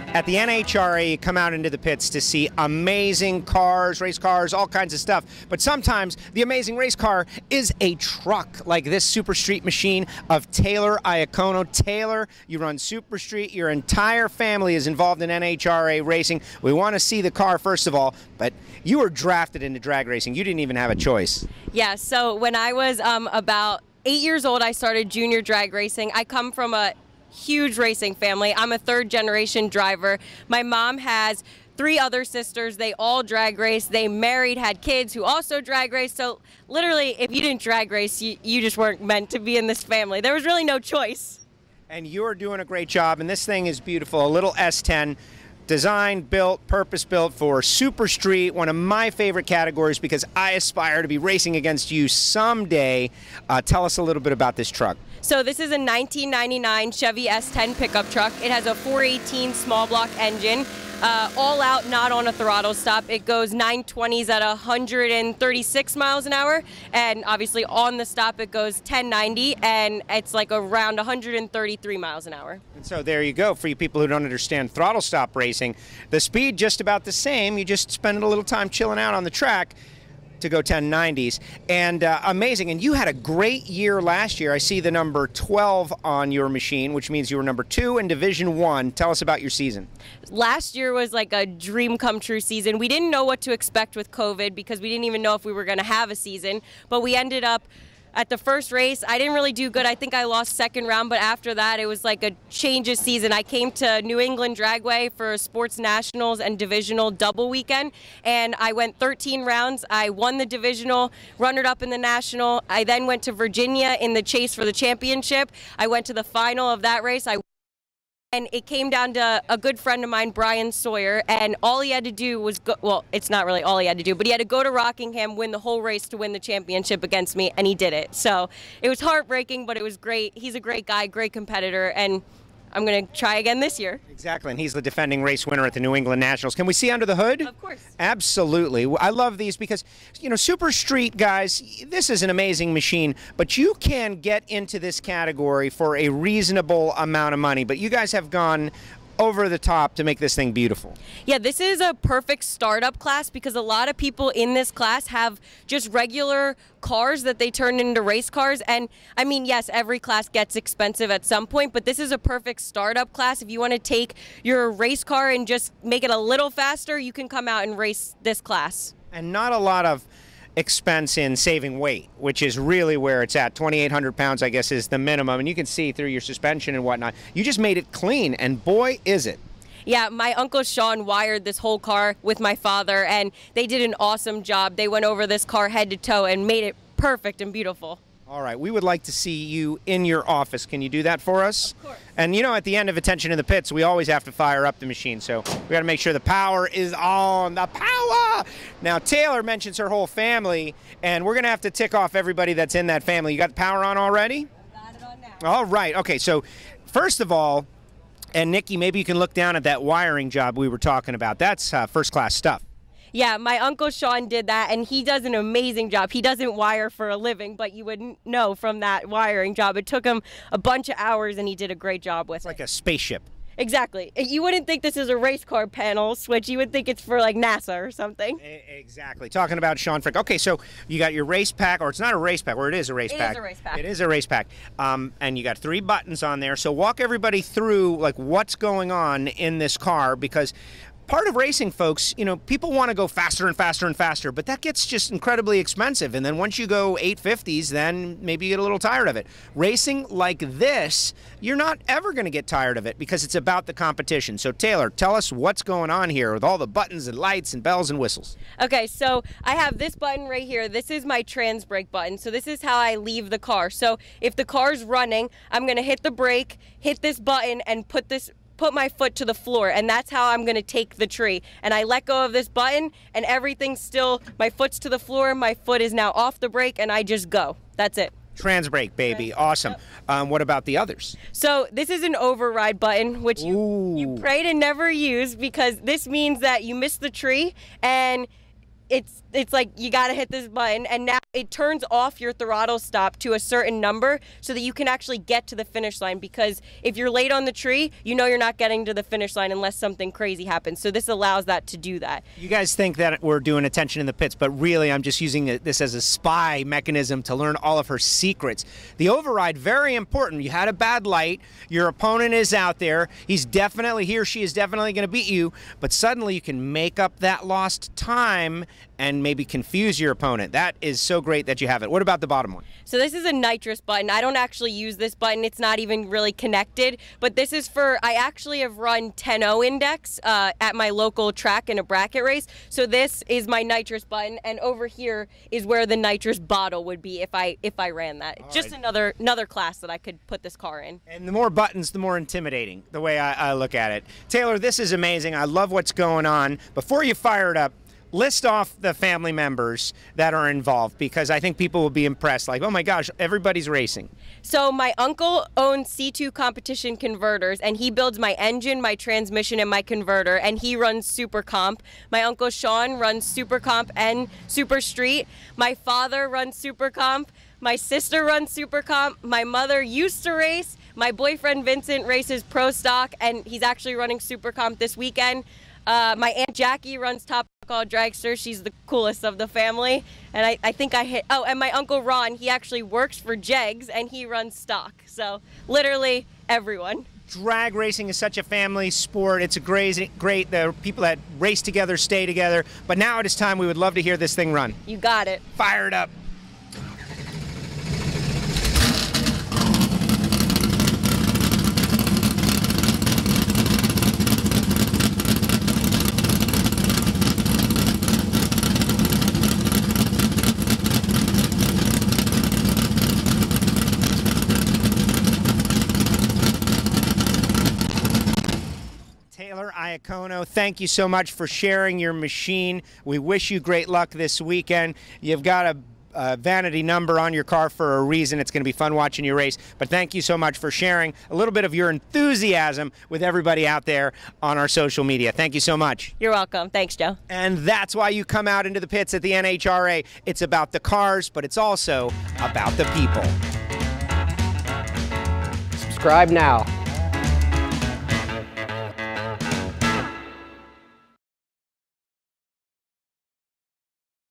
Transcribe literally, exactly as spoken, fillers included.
At the N H R A, you come out into the pits to see amazing cars, race cars, all kinds of stuff. But sometimes the amazing race car is a truck, like this Super Street machine of Taylor Iacono. Taylor, you run Super Street. Your entire family is involved in N H R A racing. We want to see the car, first of all, but you were drafted into drag racing. You didn't even have a choice. Yeah, so when I was um, about eight years old, I started junior drag racing. I come from a huge racing family. I'm a third generation driver. My mom has three other sisters. They all drag race. They married, had kids who also drag race. So literally, if you didn't drag race, you, you just weren't meant to be in this family. There was really no choice. And you're doing a great job, and this thing is beautiful. A little S ten. Designed, built, purpose-built for Super Street, one of my favorite categories because I aspire to be racing against you someday. Uh, tell us a little bit about this truck. So this is a nineteen ninety-nine Chevy S ten pickup truck. It has a four eighteen small block engine, uh, all out, not on a throttle stop. It goes nine twenties at one hundred thirty-six miles an hour, and obviously on the stop it goes ten ninety, and it's like around one hundred thirty-three miles an hour. And so there you go. For you people who don't understand throttle stop racing, the speed just about the same. You just spend a little time chilling out on the track to go ten nineties, and uh, amazing. And you had a great year last year. I see the number twelve on your machine, which means you were number two in Division One. Tell us about your season. Last year was like a dream come true season. We didn't know what to expect with COVID because we didn't even know if we were going to have a season, but we ended up at the first race. I didn't really do good. I think I lost second round, but after that, it was like a change of season. I came to New England Dragway for Sports Nationals and Divisional double weekend, and I went thirteen rounds. I won the Divisional, runner-up in the National. I then went to Virginia in the chase for the championship. I went to the final of that race. I And it came down to a good friend of mine, Brian Sawyer, and all he had to do was go, well, it's not really all he had to do, but he had to go to Rockingham, win the whole race to win the championship against me, and he did it. So it was heartbreaking, but it was great. He's a great guy, great competitor, and I'm going to try again this year. Exactly, and he's the defending race winner at the New England Nationals. Can we see under the hood? Of course. Absolutely. I love these because, you know, Super Street, guys, this is an amazing machine, but you can get into this category for a reasonable amount of money. But you guys have gone over the top to make this thing beautiful. Yeah, this is a perfect startup class because a lot of people in this class have just regular cars that they turn into race cars. And I mean, yes, every class gets expensive at some point, but this is a perfect startup class. If you want to take your race car and just make it a little faster, you can come out and race this class. And not a lot of expense in saving weight, which is really where it's at. twenty-eight hundred pounds, I guess, is the minimum, and you can see through your suspension and whatnot. You just made it clean, and boy, is it. Yeah, my Uncle Sean wired this whole car with my father, and they did an awesome job. They went over this car head to toe and made it perfect and beautiful. All right, we would like to see you in your office. Can you do that for us? Of course. And you know, at the end of Attention in the Pits, we always have to fire up the machine, so we got to make sure the power is on. The power! Now, Taylor mentions her whole family, and we're going to have to tick off everybody that's in that family. You got the power on already? Got it on now. All right. Okay, so first of all, and Nikki, maybe you can look down at that wiring job we were talking about. That's uh, first-class stuff. Yeah, my Uncle Sean did that, and he does an amazing job. He doesn't wire for a living, but you wouldn't know from that wiring job. It took him a bunch of hours, and he did a great job with it's it. Like a spaceship. Exactly. You wouldn't think this is a race car panel switch. You would think it's for, like, NASA or something. Exactly. Talking about Sean Frick. Okay, so you got your race pack, or it's not a race pack, or it is a race it pack. It is a race pack. It is a race pack. Um, and you got three buttons on there. So walk everybody through, like, what's going on in this car, because part of racing, folks, you know, people want to go faster and faster and faster, but that gets just incredibly expensive. And then once you go eight fifties, then maybe you get a little tired of it. Racing like this, you're not ever going to get tired of it because it's about the competition. So, Taylor, tell us what's going on here with all the buttons and lights and bells and whistles. Okay, so I have this button right here. This is my trans brake button. So this is how I leave the car. So if the car's running, I'm going to hit the brake, hit this button, and put this put my foot to the floor, and that's how I'm going to take the tree. And I let go of this button, and everything's still, my foot's to the floor, my foot is now off the brake, and I just go. That's it. Trans brake, baby. Trans awesome. Yep. Um, what about the others? So this is an override button, which you, you pray to never use because this means that you miss the tree, and it's it's like you got to hit this button, and now it turns off your throttle stop to a certain number so that you can actually get to the finish line, because if you're late on the tree, you know you're not getting to the finish line unless something crazy happens. So this allows that to do that. You guys think that we're doing attention in the pits, but really I'm just using this as a spy mechanism to learn all of her secrets. The override, very important. You had a bad light, your opponent is out there, he's definitely, he or she is definitely going to beat you, but suddenly you can make up that lost time and maybe confuse your opponent. That is so great that you have it. What about the bottom one? So this is a nitrous button. I don't actually use this button. It's not even really connected, but this is for, I actually have run ten oh index uh, at my local track in a bracket race. So this is my nitrous button, and over here is where the nitrous bottle would be if I if I ran that. All Just right. another another class that I could put this car in. And the more buttons, the more intimidating, the way I, I look at it. Taylor, this is amazing. I love what's going on. Before you fire it up, list off the family members that are involved, because I think people will be impressed. Like, oh my gosh, everybody's racing. So my uncle owns C two competition converters, and he builds my engine, my transmission, and my converter, and he runs Super Comp. My uncle Sean runs Super Comp and Super Street. My father runs Super Comp. My sister runs Super Comp. My mother used to race. My boyfriend Vincent races Pro Stock, and he's actually running Super Comp this weekend. Uh, my Aunt Jackie runs Top Call Dragster. She's the coolest of the family. And I, I think I hit, oh, and my Uncle Ron, he actually works for Jegs, and he runs stock. So literally everyone. Drag racing is such a family sport. It's a great, great, the people that race together stay together. But now it is time, we would love to hear this thing run. You got it. Fire it up. Taylor Iacono, thank you so much for sharing your machine. We wish you great luck this weekend. You've got a, a vanity number on your car for a reason. It's going to be fun watching you race. But thank you so much for sharing a little bit of your enthusiasm with everybody out there on our social media. Thank you so much. You're welcome. Thanks, Joe. And that's why you come out into the pits at the N H R A. It's about the cars, but it's also about the people. Subscribe now.